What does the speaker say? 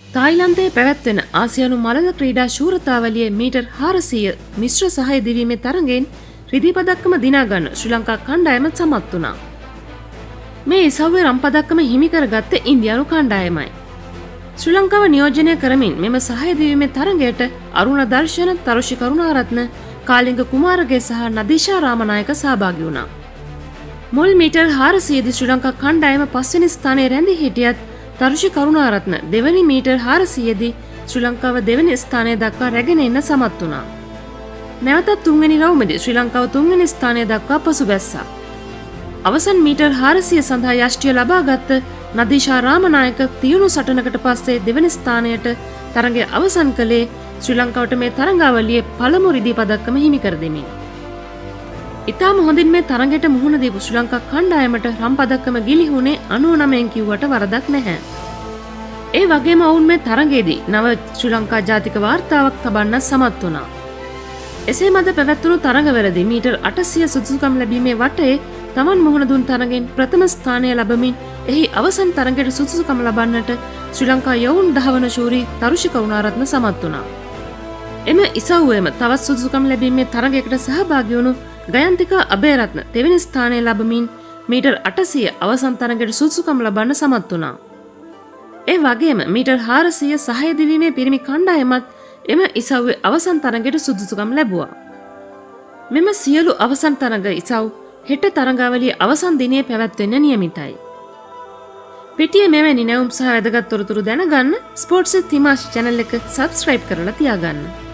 තායිලන්තයේ පැවැත්වෙන ආසියානු මළල ක්‍රීඩා ශූරතාවලියේ මීටර් 400 මිශ්‍ර සහය දිවීමේ තරඟෙන් රිදී පදක්කම දිනා ගන්න ශ්‍රී ලංකා කණ්ඩායම සමත් වුණා. මේ ඉසව්වේ රම් පදක්කම හිමි කරගත්තේ ඉන්දියානු කණ්ඩායමයි. ශ්‍රී ලංකාව නියෝජනය කරමින් මෙම සහය දිවීමේ තරඟයට අරුණ දර්ශන, තරුෂි කරුණාරත්න, කාලිංග කුමාරගේ සහ නදීෂා රාමනායක සහභාගී වුණා. මුල් මීටර් 400 දී ශ්‍රී ලංකා කණ්ඩායම පස්වෙනි ස්ථානයේ රැඳී හිටියත් තරුෂි කරුණාරත්න දෙවැනි මීටර් 400 දී ශ්‍රී ලංකාව දෙවැනි ස්ථානය දක්වා රැගෙන එන්න සමත් වුණා. නැවතත් තුන්වෙනි රවුමේදී ශ්‍රී ලංකාව තුන්වෙනි ස්ථානය දක්වා පසුබැස්සා. අවසන් මීටර් 400 සඳහා යෂ්ටිය ලබාගත් නදීෂා රාමනායක තියුණු සටනකට පස්සේ දෙවැනි ස්ථානයට තරඟය අවසන් කළේ ශ්‍රී ලංකාවට මේ තරඟාවලියේ පළමු රිදී පදක්කම හිමි කර දෙමින්. ඉතාම හොඳින් මේ තරඟයට මුහුණ දීපු ශ්‍රී ලංකා කණ්ඩායමට රම් පදක්කම ගිලිහුණේ 99න් කිව්වට වරදක් නැහැ. ඒ වගේම ඔවුන් මේ තරඟයේදී නව ශ්‍රී ලංකා ජාතික වාර්තාවක් තබන්න සමත් වුණා. එසේ මත පැවැත්වුණු තරඟවලදී මීටර් 800 සුදුසුකම් ලැබීමේ වටේ තමන් මුහුණ දුන් තරඟෙන් ප්‍රථම ස්ථානය ලැබමින් එහි අවසන් තරඟයට සුදුසුකම් ලබන්නට ශ්‍රී ලංකා යවුන් ධාවන ශූරී තරුෂි කරුණාරත්න සමත් වුණා. එම ඉසව්වේම තවත් සුදුසුකම් ලැබීමේ තරඟයකට සහභාගී වුණු ගයන්තිකා අබේරත්න දෙවෙනි ස්ථානය ලැබමින් මීටර් 800 අවසන් තරඟයට සුදුසුකම් ලබන්න සමත් වුණා. ඒ වගේම මීටර් 400 සහය දිවීමේ පිරිමි කණ්ඩායමත් එම ඉසව්වේ අවසන් තරඟයට සුදුසුකම් ලැබුවා. මෙම සියලු අවසන් තරඟ ඉසව් හෙට තරඟාවලියේ අවසන් දිනේ පැවැත්වෙන්න නියමිතයි. පිටියේ මෙවැනි නැවුම් සහ වැදගත් තොරතුරු දැනගන්න ස්පෝර්ට්ස් විත් හිමාෂි channel එක subscribe කරලා තියාගන්න.